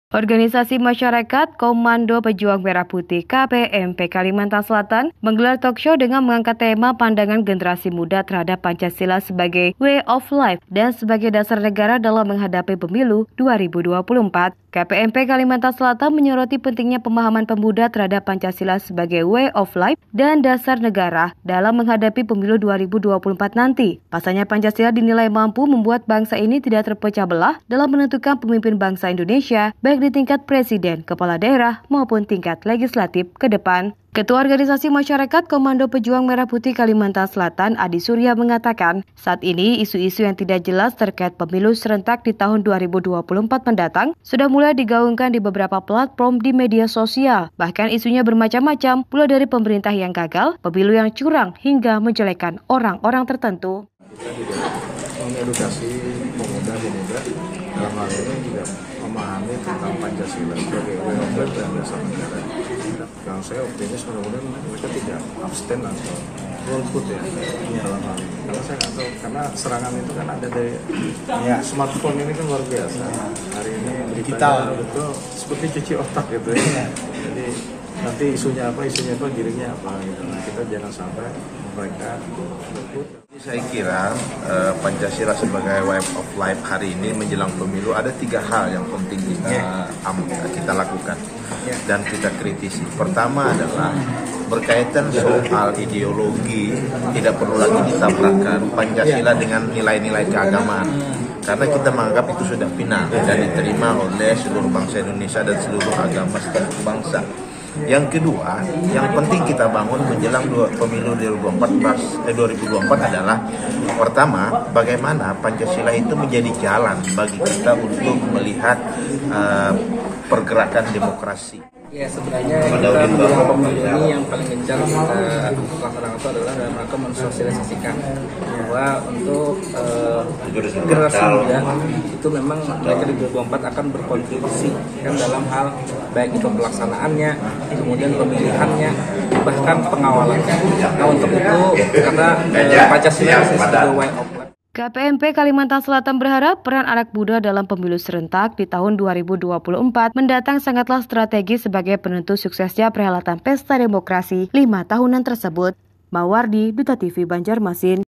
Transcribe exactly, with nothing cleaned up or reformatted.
Organisasi Masyarakat Komando Pejuang Merah Putih K P M P Kalimantan Selatan menggelar talk show dengan mengangkat tema pandangan generasi muda terhadap Pancasila sebagai way of life dan sebagai dasar negara dalam menghadapi pemilu dua ribu dua puluh empat. K P M P Kalimantan Selatan menyoroti pentingnya pemahaman pemuda terhadap Pancasila sebagai way of life dan dasar negara dalam menghadapi pemilu dua ribu dua puluh empat nanti. Pasalnya Pancasila dinilai mampu membuat bangsa ini tidak terpecah belah dalam menentukan pemimpin bangsa Indonesia, baik di tingkat presiden, kepala daerah, maupun tingkat legislatif ke depan. Ketua Organisasi Masyarakat Komando Pejuang Merah Putih Kalimantan Selatan, Adi Surya, mengatakan, saat ini isu-isu yang tidak jelas terkait pemilu serentak di tahun dua ribu dua puluh empat mendatang sudah mulai digaungkan di beberapa platform di media sosial. Bahkan isunya bermacam-macam, mulai dari pemerintah yang gagal, pemilu yang curang, hingga menjelekkan orang-orang tertentu. Kita juga mengedukasi pemuda-pemuda dalam hal ini juga memahami tentang Pancasila sebagai way of life dan dasar negara. Kalau saya optimis mudah-mudahan mereka tidak abstain atau golput ya dalam hal ini. Karena saya nggak tahu, karena serangan itu kan ada dari ya, smartphone ini kan luar biasa. Hari ini digital betul seperti cuci otak gitu ya. Jadi nanti isunya apa, isunya apa, giringnya apa gitu. Nah, kita jangan sampai mereka golput. Saya kira uh, Pancasila sebagai way of life hari ini menjelang pemilu ada tiga hal yang penting kita, um, kita lakukan dan kita kritisi. Pertama adalah berkaitan soal ideologi, tidak perlu lagi ditabrakkan Pancasila dengan nilai-nilai keagamaan. Karena kita menganggap itu sudah final dan diterima oleh seluruh bangsa Indonesia dan seluruh agama setiap bangsa. Yang kedua, yang penting kita bangun menjelang dua, pemilu dua ribu empat belas, eh, dua ribu dua puluh empat adalah pertama, bagaimana Pancasila itu menjadi jalan bagi kita untuk melihat uh, pergerakan demokrasi. Ya, sebenarnya kita menjelang pemilu ini yang paling gencar kita laksanakan itu adalah dalam rangka mensosialisasikan bahwa untuk uh, generasi muda itu memang mereka di dua ribu empat akan berkontribusi kan dalam hal baik itu pelaksanaannya, kemudian pemilihannya, bahkan pengawalannya. Nah, untuk itu karena uh, Pancasila sebagai way of life. K P M P Kalimantan Selatan berharap peran anak muda dalam pemilu serentak di tahun dua ribu dua puluh empat mendatang sangatlah strategis sebagai penentu suksesnya perhelatan pesta demokrasi lima tahunan tersebut. Mawardi, Duta T V Banjarmasin.